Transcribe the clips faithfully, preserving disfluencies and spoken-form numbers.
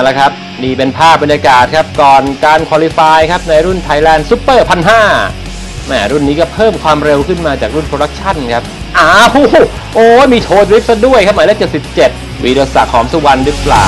แล้วครับนี่เป็นภาพบรรยากาศครับก่อนการควอลิฟายครับในรุ่น Thailand Super หนึ่งพันห้าร้อยแหมรุ่นนี้ก็เพิ่มความเร็วขึ้นมาจากรุ่นโปรดักชั่นครับอ้าวโอ้มีโชว์ดริฟต์ซะด้วยครับหมายเลขเจ็ดสิบเจ็ดวีรศักดิ์หอมสุวรรณหรือเปล่า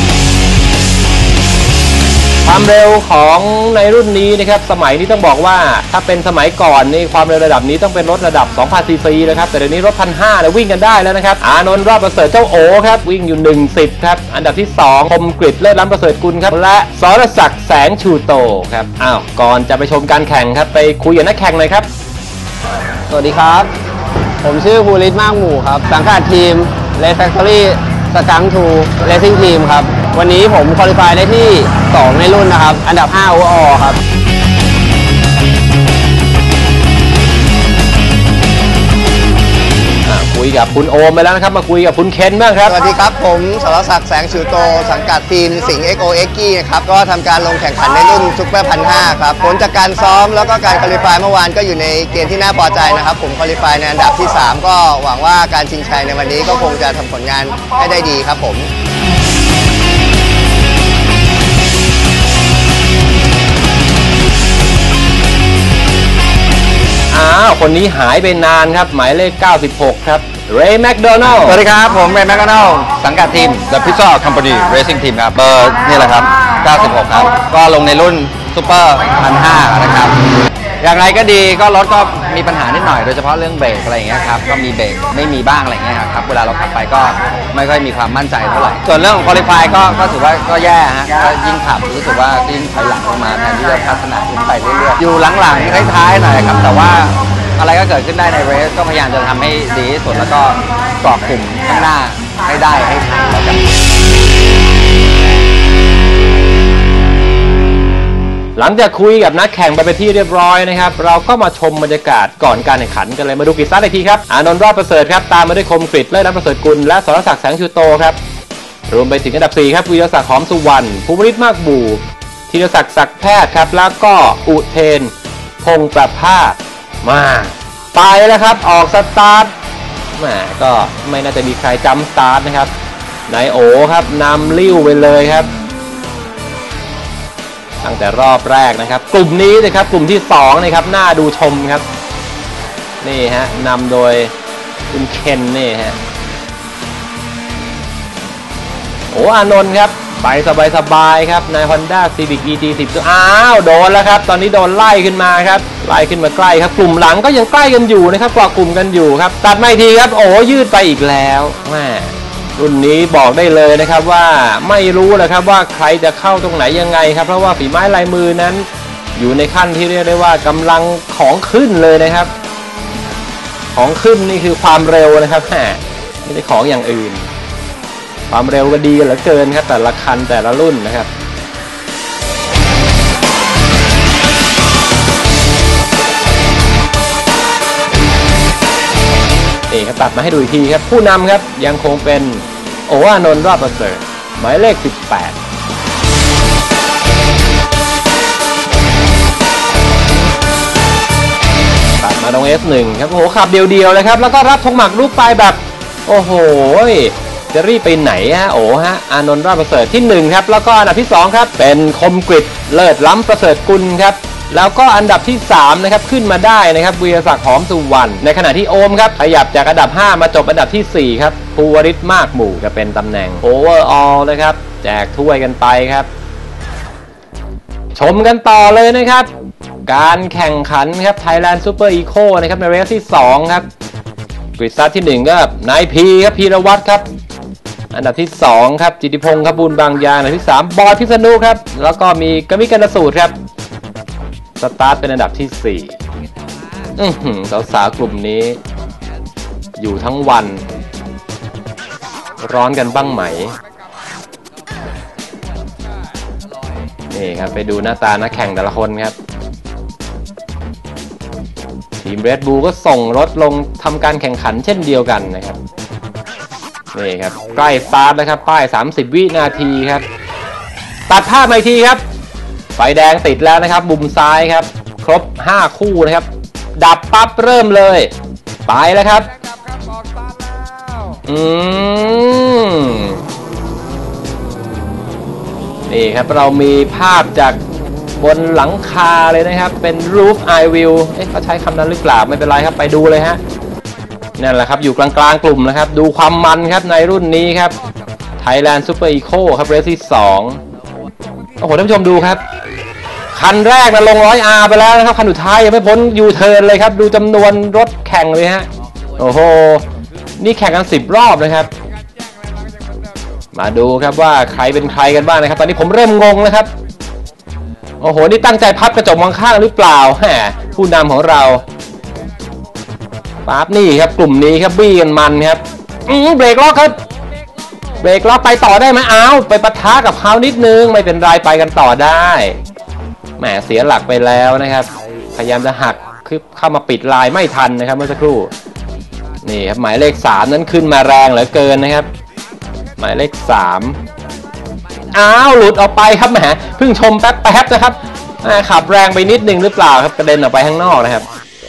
ความเร็วของในรุ่นนี้นะครับสมัยนี้ต้องบอกว่าถ้าเป็นสมัยก่อนนี่ความเร็วระดับนี้ต้องเป็นรถระดับ สองพัน ซีซีนะครับแต่เดี๋ยวนี้รถ หนึ่งพันห้าร้อย เนี่ยวิ่งกันได้แล้วนะครับอานนท์รอดประเสริฐเจ้าโอครับวิ่งอยู่หนึ่งสิบครับอันดับที่สองคมกฤษเลิศล้ำประเสริฐกุลครับและสรศักดิ์แสงชูโตครับอ้าวก่อนจะไปชมการแข่งครับไปคุยกับนักแข่งหน่อยครับสวัสดีครับผมชื่อภูริศมากหมู่ครับสังกัดทีม Red Factory สกังทูเรซิ่งทีมครับวันนี้ผมควอลิฟายได้ที่สองในรุ่นนะครับอันดับห้า โอ วอร์ ครับคุยกับคุณโอมไปแล้วนะครับมาคุยกับคุณเคนบ้างครับสวัสดีครับผมสรศักดิ์แสงชูโตสังกัดทีมสิงห์ เอ็กซ์ โอ เอ็กซ์ กี้นะครับก็ทำการลงแข่งขันในรุ่นซุปเปอร์พันห้าครับผลจากการซ้อมแล้วก็การควอลิฟายเมื่อวานก็อยู่ในเกณฑ์ที่น่าพอใจนะครับผมควอลิฟายในอันดับที่สามก็หวังว่าการชิงชัยในวันนี้ก็คงจะทำผลงานให้ได้ดีครับผมอ้าวคนนี้หายไปนานครับหมายเลขเก้าสิบหกครับเรย์แมคโดนัลด์สวัสดีครับผมเรย์แมคโดนัลด์สังกัดทีม The Pizza Company Racing Team ครับเบอร์นี่แหละครับเก้าสิบหกครับก็ลงในรุ่นซูเปอร์ หนึ่งพันห้าร้อย นะครับอย่างไรก็ดีก็รถก็มีปัญหานิดหน่อยโดยเฉพาะเรื่องเบรกอะไรอย่างเงี้ยครับก็มีเบรกไม่มีบ้างอะไรอย่างเงี้ยครับเวลาเราขับไปก็ไม่ค่อยมีความมั่นใจเท่าไหร่ส่วนเรื่องของควอลิฟายก็ก็ถือว่าก็แย่ฮะก็ยิ่งขับรู้สึกว่ายิ่งถอยหลังลงมาแทนที่จะพัฒนาขึ้นไปเรื่อยๆอยู่หลังๆท้ายๆหน่อยครับแต่ว่าอะไรก็เกิดขึ้นได้ในเรสก็พยายามจะทำให้ดีที่สุดแล้วก็เกาะกลุ่มข้างหน้าให้ได้ให้ทันแล้วกันหลังจากคุยกับนักแข่งไปเป็นที่เรียบร้อยนะครับเราก็มาชมบรรยากาศก่อนการแข่งขันกันเลยมาดูกิจสตาร์ทอีกทีครับอานนท์รอดประเสริฐครับตามมาด้วยคมกฤษเลิศล้ำประเสริฐกุลและสรศักดิ์แสงชูโตครับรวมไปถึงอันดับสี่ครับวีรศักดิ์หอมสุวรรณภูมิฤทธิ์มากบู่ธีรศักดิ์ศักดิ์แพทย์ครับแล้วก็อุเทนพงษ์ประภาสมาไปแล้วครับออกสตาร์ทแหมก็ไม่น่าจะมีใครจำสตาร์ทนะครับนายโอครับนำลิ้วไปเลยครับตั้งแต่รอบแรกนะครับกลุ่มนี้นะครับกลุ่มที่สองนะครับน่าดูชมครับนี่ฮะนำโดยคุณเคนนี่ฮะโอ้อานนท์ครับไปสบายๆครับใน Honda Civic อี ที สิบ อ้าวโดนแล้วครับตอนนี้โดนไล่ขึ้นมาครับไล่ขึ้นมาใกล้ครับกลุ่มหลังก็ยังใกล้กันอยู่นะครับเกาะกลุ่มกันอยู่ครับตัดไม่ทีครับโอ้ยืดไปอีกแล้วแม่รุ่นนี้บอกได้เลยนะครับว่าไม่รู้เลยครับว่าใครจะเข้าตรงไหนยังไงครับเพราะว่าฝีไม้ลายมือนั้นอยู่ในขั้นที่เรียกได้ว่ากำลังของขึ้นเลยนะครับของขึ้นนี่คือความเร็วนะครับแหมไม่ได้ของอย่างอื่นความเร็วก็ดีเหลือเกินครับแต่ละคันแต่ละรุ่นนะครับนี่ครับตัดมาให้ดูอีกทีครับผู้นำครับยังคงเป็นโออานนท์รอดประเสริฐหมายเลขสิบแปดตัดมาตรง เอส หนึ่ง ครับโอ้โหขับเดียวๆเลยครับแล้วก็รับธงหมากรุกไปแบบโอ้โหจะรีบไปไหนฮะโอ้ฮะอานนท์รอดประเสริฐที่หนึ่งครับแล้วก็อันดับที่สองครับเป็นคมกฤษเลิศล้ำประเสริฐกุลครับแล้วก็อันดับที่สามนะครับขึ้นมาได้นะครับวีรศักดิ์หอมสุวรรณในขณะที่โอมครับขยับจากอันดับห้ามาจบอันดับที่สี่ครับภูวริศมากหมู่จะเป็นตำแหน่งโอเวอร์ออลนะครับแจกถ้วยกันไปครับชมกันต่อเลยนะครับการแข่งขันครับ Thailand Super Eco นะครับในเรสที่สองครับกริดซัดที่หนึ่งก็นายพีครับพีรวัตรครับอันดับที่สองครับจิติพงษ์ขบุญบางยางอันดับที่สามบอยพิษณุครับแล้วก็มีกมิกันสูตรครับสตาร์ทเป็นอันดับที่สี่อื้อหือสาวๆกลุ่มนี้อยู่ทั้งวันร้อนกันบ้างไหมนี่ครับไปดูหน้าตานักแข่งแต่ละคนครับทีม Red Bull ก็ส่งรถลงทำการแข่งขันเช่นเดียวกันนะครับนี่ครับใกล้สตาร์ทแล้วครับป้ายสามสิบวินาทีครับตัดภาพมาอีกทีครับไฟแดงติดแล้วนะครับมุมซ้ายครับครบห้าคู่นะครับดับปั๊บเริ่มเลยไปแล้วครับอืมนี่ครับเรามีภาพจากบนหลังคาเลยนะครับเป็น roof eye view เอ๊ะเขาใช้คำนั้นหรือเปล่าไม่เป็นไรครับไปดูเลยฮะนั่นแหละครับอยู่กลางๆกลุ่มนะครับดูความมันครับในรุ่นนี้ครับ Thailand Super Eco ครับเรสที่สองโอ้โหท่านผู้ชมดูครับคันแรกนะลง ร้อยอาร์ ไปแล้วนะครับคันสุดท้ายยังไม่พ้นยูเทิร์นเลยครับดูจำนวนรถแข่งเลยฮะโอ้โหนี่แข่งกันสิบรอบนะครับมาดูครับว่าใครเป็นใครกันบ้างนะครับตอนนี้ผมเริ่มงงแล้วครับโอ้โหนี่ตั้งใจพับกระจกมองข้างหรือเปล่าแหมผู้นำของเราปั๊บนี่ครับกลุ่มนี้ครับบี้กันมันครับอืมเบรกล็อกครับเบรกล็อกไปต่อได้ไหมอ้าวไปปะทะกับเขานิดนึงไม่เป็นไรไปกันต่อได้แหมเสียหลักไปแล้วนะครับพยายามจะหักคือเข้ามาปิดลายไม่ทันนะครับเมื่อสักครู่นี่ครับหมายเลขสามนั้นขึ้นมาแรงเหลือเกินนะครับหมายเลขสามอ้าวหลุดออกไปครับแหมเพิ่งชมแป๊บๆนะครับขับแรงไปนิดนึงหรือเปล่าครับกระเด็นออกไปข้างนอกนะครับ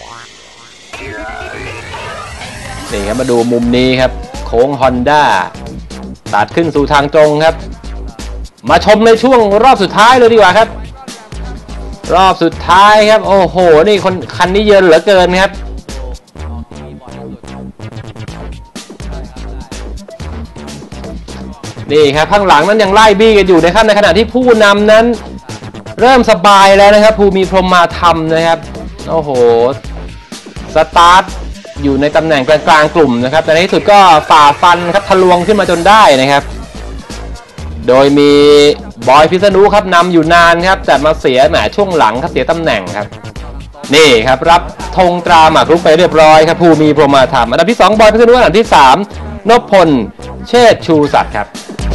นี่ครับมาดูมุมนี้ครับโค้ง Honda ตัดขึ้นสู่ทางตรงครับมาชมในช่วงรอบสุดท้ายเลยดีกว่าครับรอบสุดท้ายครับโอ้โหนี่คนคันนี้เยินเหลือเกินครับนี่ครับข้างหลังนั้นยังไล่บี้กันอยู่นะครับในขณะที่ผู้นำนั้นเริ่มสบายแล้วนะครับภูมิพรหมมาธรรมนะครับโอ้โหสตาร์ทอยู่ในตำแหน่งกลางๆกลุ่มนะครับแต่ในที่สุดก็ฝ่าฟันครับทะลวงขึ้นมาจนได้นะครับโดยมีบอยพิษณุครับนำอยู่นานครับแต่มาเสียแหมช่วงหลังครับเสียตำแหน่งครับนี่ครับรับธงตราหมากรุกไปเรียบร้อยครับภูมิพรหมมาธรรมอันดับที่สองบอยพิษณุอันดับที่สามนพพลเชษฐ์ชูศักดิ์ครับ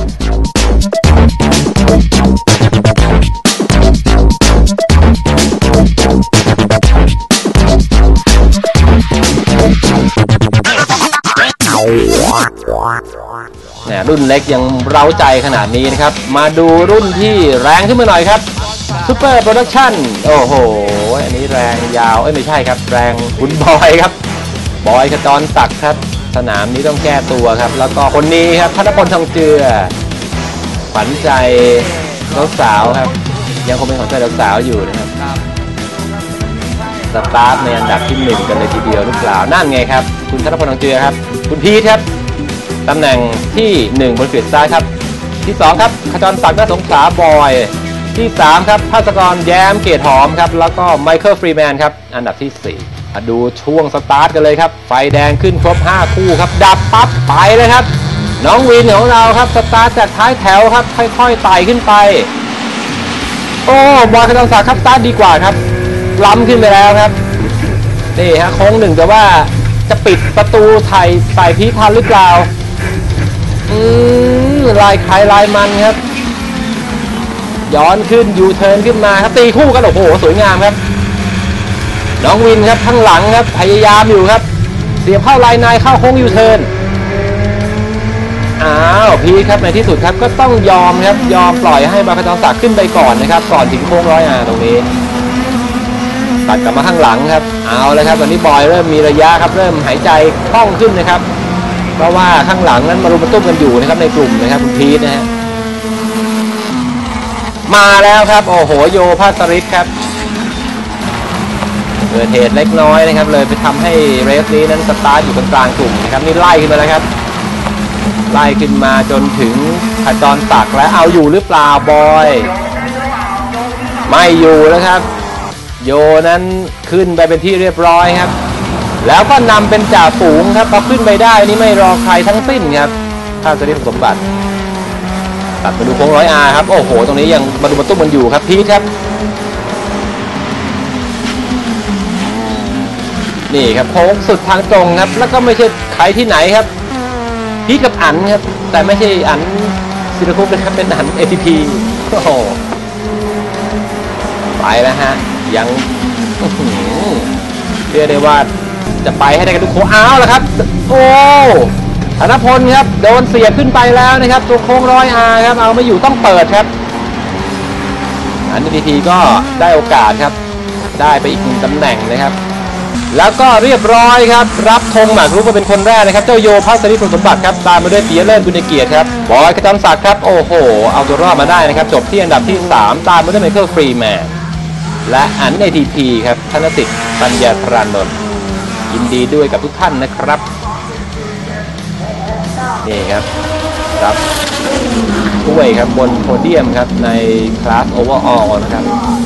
เนี่ยรุ่นเล็กยังเร้าใจขนาดนี้นะครับมาดูรุ่นที่แรงขึ้นมาหน่อยครับซูเปอร์โปรดักชั่นโอ้โหอันนี้แรงยาวเอ้ยไม่ใช่ครับแรงคุณบอยครับบอยขจรศักดิ์ครับสนามนี้ต้องแก้ตัวครับแล้วก็คนนี้ครับธนพลทองเจือขวัญใจสาวๆครับยังคงเป็นขวัญใจสาวๆอยู่นะครับสตาร์ทในอันดับที่หนึ่งกันเลยทีเดียวหรือเปล่านั่นไงครับคุณธนพลทองเจือครับคุณพีทครับตำแหน่งที่หนึ่งบนฟีดซ้ายครับที่สองครับขจรศักดิ์ณสงขลาบอยที่สามครับภาสกรแย้มเกตหอมครับแล้วก็ไมเคิลฟรีแมนครับอันดับที่สี่มาดูช่วงสตาร์ทกันเลยครับไฟแดงขึ้นครบห้าคู่ครับดับปั๊บไปเลยครับน้องวินของเราครับสตาร์ทจากท้ายแถวครับค่อยๆไต่ขึ้นไปโอ้บอยขจรศักดิ์ครับสตาร์ทดีกว่าครับล้ำขึ้นไปแล้วครับนี่ฮะโค้งหนึ่งแต่ว่าจะปิดประตูไทยใส่พีทันหรือเปล่าอืมลายคล้ายลายมันครับย้อนขึ้นยูเทิร์นขึ้นมาครับตีคู่กันโอ้โหสวยงามครับน้องวินครับข้างหลังครับพยายามอยู่ครับเสียบเข้าลายในเข้าโค้งยูเทิร์นอ้าวพีครับในที่สุดครับก็ต้องยอมครับยอมปล่อยให้บอยขจรศักดิ์ขึ้นไปก่อนนะครับก่อนถึงโค้งร้อยอาตรงนี้ตัดกลับมาข้างหลังครับเอาเลยครับตอนนี้บอยเริ่มมีระยะครับเริ่มหายใจคล่องขึ้นนะครับเพราะว่าข้างหลังนั้นมารุมมาตุ้มกันอยู่นะครับในกลุ่มนะครับคุณพีทนะฮะมาแล้วครับโอ้โหโยภาสริศครับเกิดเหตุเล็กน้อยนะครับเลยไปทำให้เรสนี้นั้นสตาร์ทอยู่กลางกลุ่มนะครับนี่ไล่ขึ้นมาแล้วครับไล่ขึ้นมาจนถึงขจรศักดิ์แล้วเอาอยู่หรือเปล่าบอยไม่อยู่แล้วครับโยนั้นขึ้นไปเป็นที่เรียบร้อยครับแล้วก็นำเป็นจ่าฝูงครับพอขึ้นไปได้นี่ไม่รอใครทั้งสิ้นครับถ้าจะเรียกสมบัติตัดมาดูโค้งร้อยอาครับโอ้โหตรงนี้ยังมาดูมาตุ้มมันอยู่ครับพีทครับนี่ครับโค้งสุดทางตรงครับแล้วก็ไม่ใช่ใครที่ไหนครับพีทกับอั๋นครับแต่ไม่ใช่อั๋นศิลคุปนะครับเป็นอั๋น เอ ที พี โอ้โหไปแล้วฮะยังเรียกได้ว่าจะไปให้ได้กันทุกโค้งอ้าวแล้วครับโอ้ธนพลครับโดนเสียบขึ้นไปแล้วนะครับตัวโค้งร้อยอาครับเอาไม่อยู่ต้องเปิดครับอันนี้ทีทีก็ได้โอกาสครับได้ไปอีกหนึ่งตำแหน่งนะครับแล้วก็เรียบร้อยครับรับธงหมากรุกมาเป็นคนแรกนะครับเจ้าโยพัสริพลสมบัติครับตามมาด้วยปิยะเลิศบุญเกียรติครับบอยขจรศักดิ์ครับโอ้โหเอาตัวรอดมาได้นะครับจบที่อันดับที่สามตามมาด้วยไมเคิลฟรีแมนและอัน เอ ที พี ครับธนสิทธิ์ปัญญาธรานนท์ยินดีด้วยกับทุกท่านนะครับนี่ครับรับถ้วยครับบนโพเดียมครับในคลาสโอเวอร์ออลนะครับ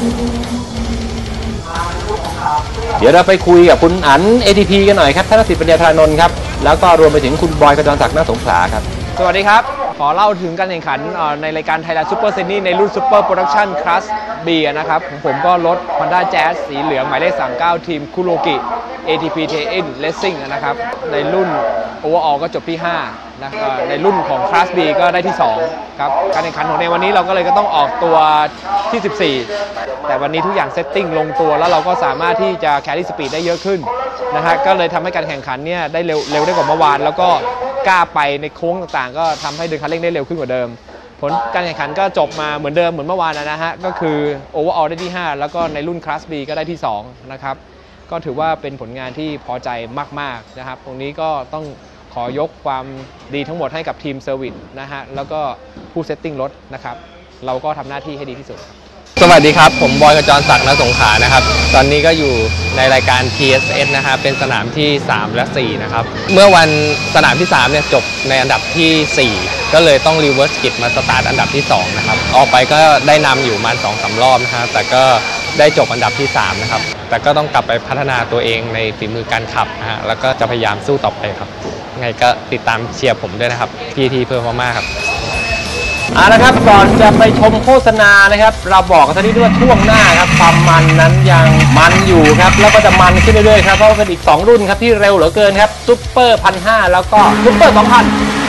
เดี๋ยวเราไปคุยกับคุณอัน เอ ที พี กันหน่อยครับธนสิทธิ์ปัญญาธารนนท์ครับแล้วก็รวมไปถึงคุณบอยขจรศักดิ์ณสงขลาครับสวัสดีครับขอเล่าถึงการแข่งขันในรายการ Thailand Super Series ในรุ่น Super Production Class B นะครับของผมก็รถ Honda Jazz สีเหลืองหมายเลขสามสิบเก้าทีมคุโรกิ เอ ที พี Tein Racing นะครับในรุ่น Overall ก็จบที่ห้านะในรุ่นของ Class B ก็ได้ที่สองครับการแข่งขันของในวันนี้เราก็เลยก็ต้องออกตัวที่สิบสี่แต่วันนี้ทุกอย่างเซตติ้งลงตัวแล้วเราก็สามารถที่จะ carry speed ได้เยอะขึ้นนะฮะก็เลยทำให้การแข่งขันเนี่ยได้เร็วเร็วได้กว่าเมื่อวานแล้วก็กล้าไปในโค้งต่างๆก็ทำให้เดินคันเร่งได้เร็วขึ้นกว่าเดิมผลการแข่งขันก็จบมาเหมือนเดิมเหมือนเมื่อวานนะฮะก็คือ Overall ได้ที่ห้าแล้วก็ในรุ่น Class B ก็ได้ที่สองนะครับก็ถือว่าเป็นผลงานที่พอใจมากๆนะครับตรงนี้ก็ต้องขอยกความดีทั้งหมดให้กับทีมเซอร์วิสนะฮะแล้วก็ผู้เซตติ้งรถนะครับเราก็ทำหน้าที่ให้ดีที่สุดสวัสดีครับผมบอยขจรศักดิ์ณสงขลานะครับตอนนี้ก็อยู่ในรายการ ที เอส เอส นะครับเป็นสนามที่สามและสี่นะครับเมื่อวันสนามที่สามเนี่ยจบในอันดับที่สี่ก็เลยต้องรีเวิร์สกิจมาสตาร์ทอันดับที่สองนะครับออกไปก็ได้นำอยู่ประมาณ สองสาม รอบนะครับแต่ก็ได้จบอันดับที่สามนะครับแต่ก็ต้องกลับไปพัฒนาตัวเองในฝีมือการขับนะฮะแล้วก็จะพยายามสู้ต่อไปครับไงก็ติดตามเชียร์ผมด้วยนะครับ พี ที เพิ่มมากๆครับเอาละครับก่อนจะไปชมโฆษณานะครับเราบอกกันทีนี้ด้วยว่าช่วงหน้าครับความมันนั้นยังมันอยู่ครับแล้วก็จะมันขึ้นเรื่อยๆครับเพราะเป็นอีกสองรุ่นครับที่เร็วเหลือเกินครับซุปเปอร์พันห้าแล้วก็ซุปเปอร์สองพัน